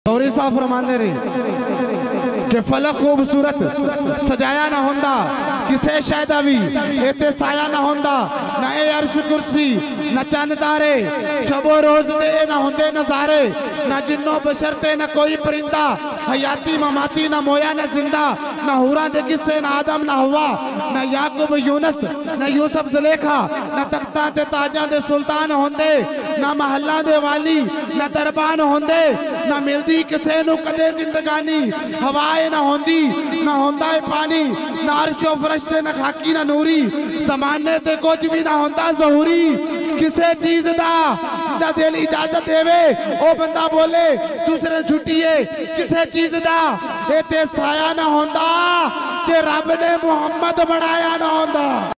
गौरी साहब फरमाते रहे कि फलक खूबसूरत सजाया ना होंदा किसे शायद भी इते साया ना होंदा ना ए अर्श कुर्सी ना चंद तारे शबो रोज दे ना होंदे नजारे ना जिन्नो बशर ते ना कोई परिंदा हयाती ममाती ना मोया ना जिंदा ना हुरा दे किस्से ना आदम ना हवा ना याकूब यूनुस ना यूसुफ जुलेखा ना तख्ता ते ताजा दे सुल्तान होंदे ना महल्ला दे वाली ना दरबान होंदे ना मिलदी किसे नु कदे जिंदगानी हवाए ना होंदी ना होंदा है पानी ना अर्शो फरिश्ते ना खाकी ना नूरी ज़माने ते कुछ भी ना होंदा ज़हूरी किसे चीज दा ना दिल इजाजत देवे ओ बंदा बोले दूसरे छुट्टी है किसे चीज दा इते साया ना होंदा कि रब ने मुहम्मद बनाया ना होंदा।